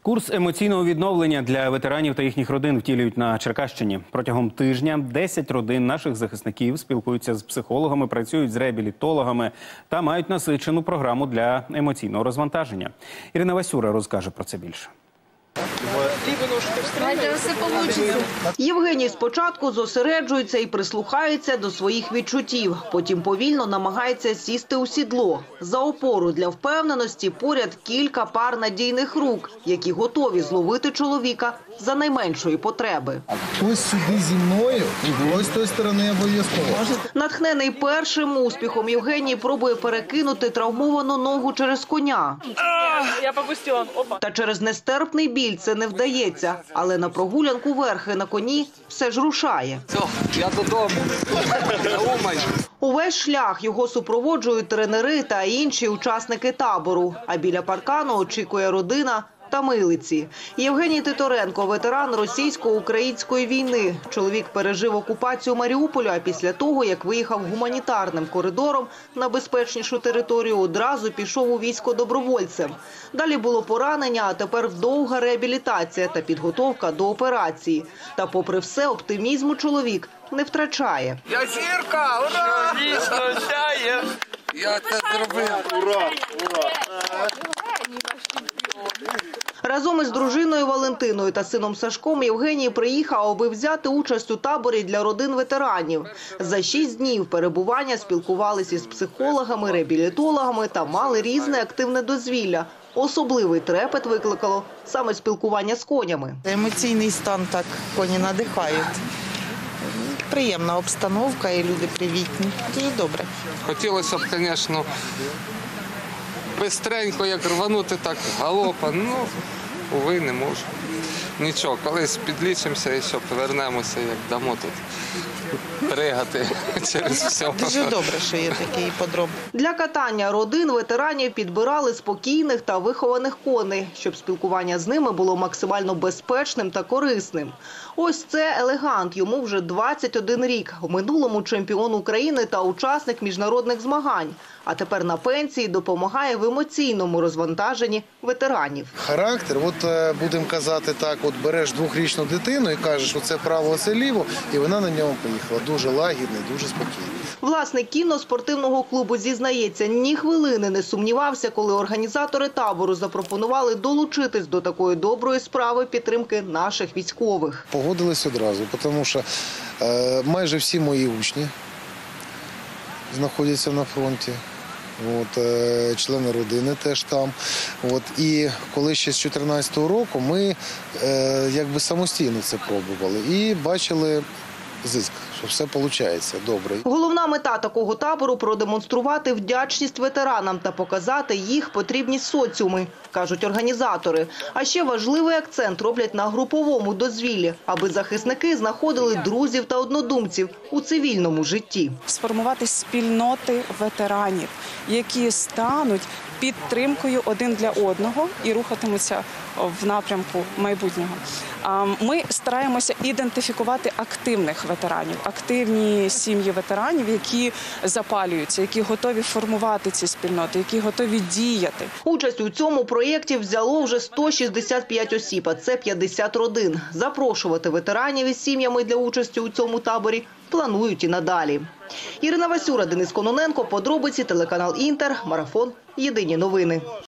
Курс емоційного відновлення для ветеранів та їхніх родин втілюють на Черкащині. Протягом тижня 10 родин наших захисників спілкуються з психологами, працюють з реабілітологами та мають насичену програму для емоційного розвантаження. Ірина Васюра розкаже про це більше. Євгеній спочатку зосереджується і прислухається до своїх відчуттів. Потім повільно намагається сісти у сідло. За опору для впевненості поряд кілька пар надійних рук, які готові зловити чоловіка за найменшої потреби. Ось сюди зі мною, ось з тої сторони обов'язково. Натхнений першим успіхом, Євгеній пробує перекинути травмовану ногу через коня. Я попустила. Опа. Та через нестерпний біль це не вдається. Але на прогулянку верхи на коні все ж рушає. Все, я додому. Увесь шлях його супроводжують тренери та інші учасники табору. А біля паркану очікує родина та милиці. Євгеній Титоренко – ветеран російсько-української війни. Чоловік пережив окупацію Маріуполя, а після того, як виїхав гуманітарним коридором на безпечнішу територію, одразу пішов у військо добровольцем. Далі було поранення, а тепер довга реабілітація та підготовка до операції. Та попри все, оптимізму чоловік не втрачає. Я зірка! Ура! Я це зробив! Ура! Разом із дружиною Валентиною та сином Сашком Євгеній приїхав, аби взяти участь у таборі для родин ветеранів. За 6 днів перебування спілкувалися з психологами, реабілітологами та мали різне активне дозвілля. Особливий трепет викликало саме спілкування з конями. Емоційний стан так коні надихають. Приємна обстановка і люди привітні. Дуже добре. Хотілося б, звісно, бистренько, як рванути так галопом, уви, не можу. Нічого, колись підлічимося і що, повернемося, як дамо тут пригати через все. Дуже добре, що є такий іпподром. Для катання родин ветеранів підбирали спокійних та вихованих коней, щоб спілкування з ними було максимально безпечним та корисним. Ось це елегант, йому вже 21 рік. В минулому чемпіон України та учасник міжнародних змагань. А тепер на пенсії допомагає в емоційному розвантаженні ветеранів. Характер, будемо казати так, береш 2-річну дитину і кажеш, оце право, оце ліво, і вона на ньому поїхала. Дуже лагідний, дуже спокійний. Власник кінно-спортивного клубу зізнається, ні хвилини не сумнівався, коли організатори табору запропонували долучитись до такої доброї справи підтримки наших військових. Погодились одразу, тому що майже всі мої учні знаходяться на фронті. Члени родини теж там. І коли ще з 2014 року ми самостійно це пробували і бачили зиск, що все виходить добре. Головна мета такого табору – продемонструвати вдячність ветеранам та показати їх потрібність соціуму, кажуть організатори. А ще важливий акцент роблять на груповому дозвіллі, аби захисники знаходили друзів та однодумців у цивільному житті. Сформувати спільноти ветеранів, які стануть підтримкою один для одного і рухатимуться в напрямку майбутнього. Ми стараємося ідентифікувати активних ветеранів, активні сім'ї ветеранів, які запалюються, які готові формувати ці спільноти, які готові діяти. Участь у цьому проєкті взяло вже 165 осіб, а це 50 родин. Запрошувати ветеранів із сім'ями для участі у цьому таборі планують і надалі. Ірина Васюра, Денис Кононенко, подробиці, телеканал «Інтер», Марафон, Єдині новини.